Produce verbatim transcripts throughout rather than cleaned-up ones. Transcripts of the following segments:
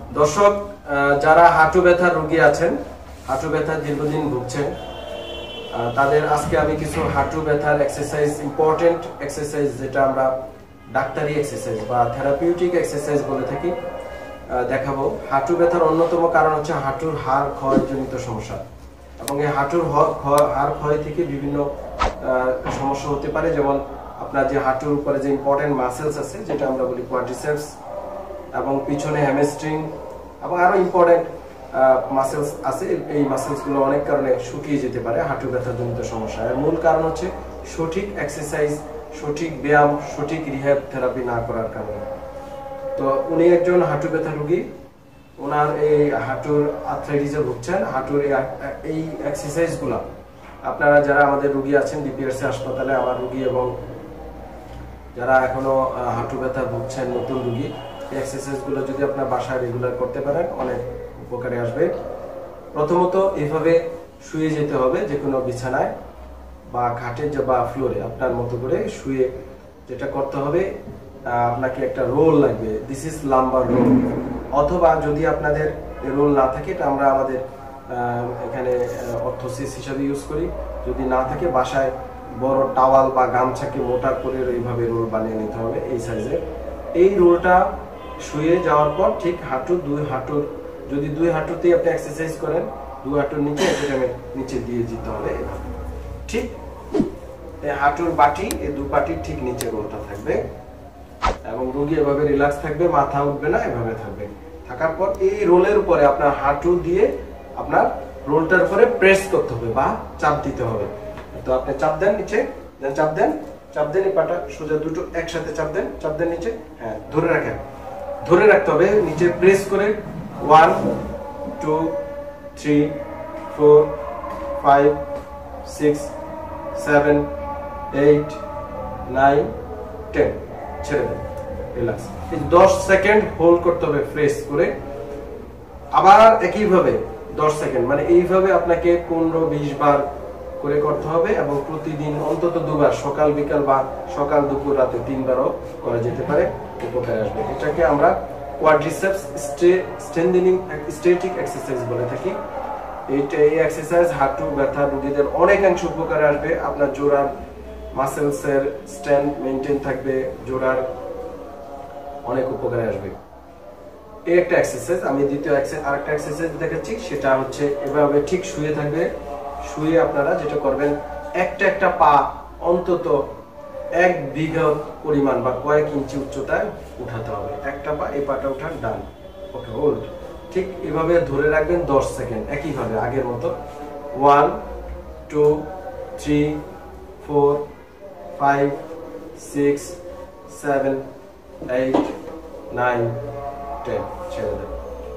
দর্শক, যারা হাঁটু ব্যথার রোগী আছেন, হাঁটু ব্যথার দীর্ঘদিন ভুগছেন, তাদের আজকে আমি কিছু হাঁটু ব্যথার এক্সারসাইজ, ইম্পর্টেন্ট এক্সারসাইজ, যেটা আমরা ডাক্তারি এক্সারসাইজ বা থেরাপিউটিক এক্সারসাইজ বলে থাকি, দেখাবো। হাঁটু ব্যথার অন্যতম কারণ হচ্ছে হাঁটুর হাড় ক্ষয়জনিত সমস্যা, এবং এই হাঁটুর হাড় ক্ষয় থেকে বিভিন্ন সমস্যা হতে পারে। যেমন আপনার যে হাঁটুর উপরে যে ইম্পর্টেন্ট মাসেলস আছে, যেটা আমরা বলি কোয়াড্রিসেপস, এবং পিছনে হ্যামস্ট্রিং, এবং আরো ইম্পর্টেন্ট মাসেলস আছে। এই মাসেলস গুলো অনেক কারণে শুকিয়ে যেতে পারে হাঁটু ব্যথা জনিত সমস্যা। এর মূল কারণ হচ্ছে সঠিক এক্সারসাইজ, সঠিক ব্যায়াম, সঠিক রিহ্যাব থেরাপি না করার কারণে। তো উনি একজন হাঁটু ব্যথা রোগী, ওনার এই হাঁটুর আর্থ্রাইটিসে ভুগছেন। হাঁটুর এই এক্সারসাইজ গুলা আপনারা যারা আমাদের রোগী আছেন ডিপিআরসি হাসপাতালে, আমার রোগী এবং যারা এখনো হাঁটু ব্যথা ভুগছেন নতুন রোগী, এই এক্সারসাইজ গুলো যদি আপনার বাসায় রেগুলার করতে পারেন অনেক উপকারে আসবে। প্রথমত এইভাবে শুয়ে যেতে হবে, যে কোনো বিছানায় বা খাটে বা ফ্লোরে আপনার মতো করে শুয়ে। যেটা করতে হবে, আপনাকে একটা রোল লাগবে, দিস ইজ লাম্বার রোল, অথবা যদি আপনাদের রোল না থাকে, এটা আমরা আমাদের এখানে অর্থোসিস হিসাবে ইউজ করি। যদি না থাকে, বাসায় বড় টাওয়াল বা গামছাকে মোটা করে এইভাবে রোল বানিয়ে নিতে হবে এই সাইজে। এই রোলটা শুয়ে যাওয়ার পর ঠিক হাঁটু দুই হাঁটুর, যদি দুই হাঁটুতেই আপনি এক্সারসাইজ করেন, দুই হাঁটুর নিচে নিচে দিয়ে যেতে হবে এভাবে। ঠিক হাঁটুর বাটি, এই দু পাটির ঠিক নিচে রোলটা থাকবে, এবং রোগী এভাবে রিল্যাক্স থাকবে, মাথা উঠবে না, এভাবে থাকবে। থাকার পর এই রোলের উপরে আপনার হাঁটু দিয়ে আপনার রোলটার উপরে প্রেস করতে হবে বা চাপ দিতে হবে। তো আপনি চাপ দেন নিচে, দেন চাপ দেন, চাপ দেন, এই পাটা সোজা দুটো একসাথে চাপ দেন, চাপ দেন নিচে, হ্যাঁ ধরে রাখেন, ধরে রাখতে হবে নিচে প্রেস করে। One two three four five six seven eight nine ten, ছেড়ে দেন, রিল্যাক্স। দশ সেকেন্ড হোল্ড করতে হবে প্রেস করে। আবার একইভাবে দশ সেকেন্ড, মানে এইভাবে আপনাকে পনেরো বিশ বার করে করতে হবে, এবং প্রতিদিন অন্তত দুবার, সকাল বিকাল বা সকাল দুপুর রাতে তিনবারও করা যেতে পারে, উপকারে আসবে। এটাকে আমরা কোয়াড্রিসেপস স্ট্রেংথেনিং স্ট্যাটিক এক্সারসাইজ বলে থাকি। এইটা এই এক্সারসাইজ হাঁটু ব্যথা রোগীদের অনেকাংশ উপকারে আসবে। আপনার জোড়ার মাসেলসের স্ট্রেংথ মেইনটেইন থাকবে, জোড়ার অনেক উপকারে আসবে। এই একটা এক্সারসাইজ। আমি দ্বিতীয় আরেকটা এক্সারসাইজ দেখাচ্ছি, সেটা হচ্ছে এভাবে ঠিক শুয়ে থাকবে। শুয়ে আপনারা যেটা করবেন, একটা একটা পা অন্তত এক বিঘা পরিমাণ বা কয়েক ইঞ্চি উচ্চতায় উঠাতে হবে। একটা পা, এই পাটা উঠান, ডান, ওকে, হোল্ড। ঠিক এভাবে ধরে রাখবেন দশ সেকেন্ড, একইভাবে আগের মতো। One two three four five six seven eight nine ten, ছেড়ে দেন।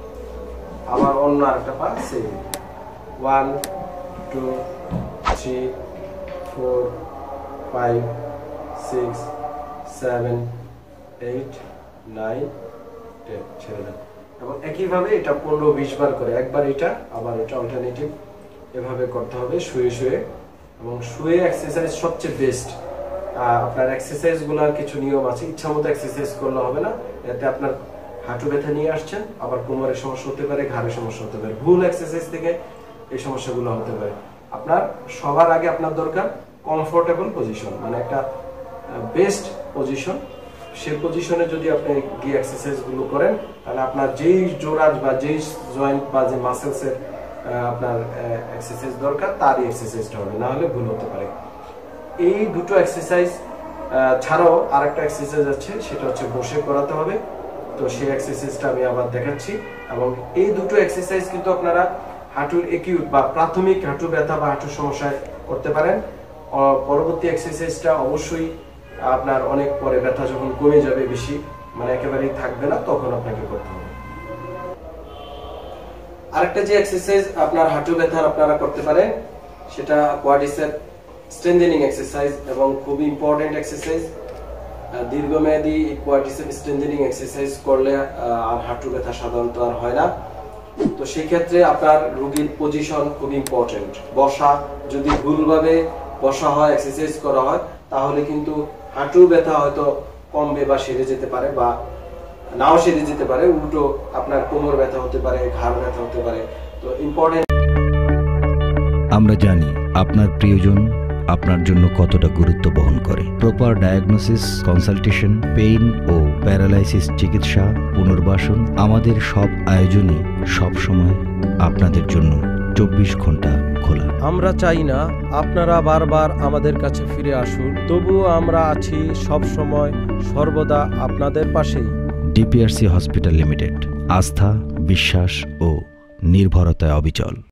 আবার অন্য আরেকটা পা, same. One two three four five six seven eight nine ten, ছেড়ে দেন। এবং একইভাবে এটা পনেরো বিশ বার করে, একবার এটা আবার এটা অল্টারনেটিভ, এভাবে করতে হবে শুয়ে শুয়ে। এবং শুয়ে এক্সারসাইজ সবচেয়ে বেস্ট। আপনার এক্সারসাইজ গুলার কিছু নিয়ম আছে, ইচ্ছা মতো এক্সারসাইজ করলে হবে না, এতে আপনার হাঁটু ব্যথা নিয়ে আসছেন, আবার কোমরের সমস্যা হতে পারে, ঘাড়ের সমস্যা হতে পারে। ভুল এক্সারসাইজ থেকে এই সমস্যাগুলো হতে পারে। আপনার সবার আগে আপনার দরকার কমফোর্টেবল পজিশন, মানে একটা বেস্ট পজিশন। সেই পজিশনে যদি আপনি গিয়ে এক্সারসাইজ গুলো করেন, তাহলে আপনার যেই জোড়াজ বা যেই জয়েন্ট বা যে মাসেলসের আপনার এক্সারসাইজ দরকার, তারই এক্সারসাইজটা হবে, না হলে ভুল হতে পারে। এই দুটো এক্সারসাইজ ছাড়াও আরেকটা এক্সারসাইজ আছে, সেটা হচ্ছে বসে করাতে হবে। তো সেই এক্সারসাইজটা আমি আবার দেখাচ্ছি। এবং এই দুটো এক্সারসাইজ কিন্তু আপনারা হাঁটুর একিউট বা প্রাথমিক হাঁটু ব্যথা বা হাঁটুর সমস্যায় করতে পারেন। পরবর্তী এক্সারসাইজটা অবশ্যই আপনার অনেক পরে ব্যথা যখন কমে যাবে, বেশি মানে একেবারেই থাকবে না, তখন আপনাকে করতে হবে। আরেকটা যে এক্সারসাইজ আপনার হাঁটু ব্যথার আপনারা করতে পারেন, সেটা কোয়াড্রিসেপস স্ট্রেংথেনিং এক্সারসাইজ, এবং খুব ইম্পর্টেন্ট এক্সারসাইজ। দীর্ঘমেয়াদী কোয়াড্রিসেপস স্ট্রেংথেনিং এক্সারসাইজ করলে আর হাঁটু ব্যথা সাধারণত আর হয় না। তো সেই ক্ষেত্রে আপনার রোগীর পজিশন খুব ইম্পর্টেন্ট। বসা যদি ভুলভাবে বসা হয়, এক্সারসাইজ করা হয়, তাহলে কিন্তু হাঁটু ব্যথা হয়তো কমবে বা সেরে যেতে পারে, বা নাও সেরে যেতে পারে, উল্টো আপনার কোমর ব্যথা হতে পারে, ঘাড় ব্যথা হতে পারে। তো ইম্পর্টেন্ট, আমরা জানি আপনার প্রিয়জন আপনার জন্য কতটা গুরুত্ব বহন করে। প্রপার ডায়াগনোসিস, কনসালটেশন, পেইন ও প্যারালাইসিস চিকিৎসা, পুনর্বাসন, আমাদের সব আয়োজনই সব সময় আপনাদের জন্য চব্বিশ ঘন্টা খোলা। আমরা চাই না আপনারা বারবার আমাদের কাছে ফিরে আসুন, তবুও আমরা আছি সব সময় সর্বদা আপনাদের পাশেই। ডিপিআরসি হসপিটাল লিমিটেড, আস্থা, বিশ্বাস ও নির্ভরতায় অবিচল।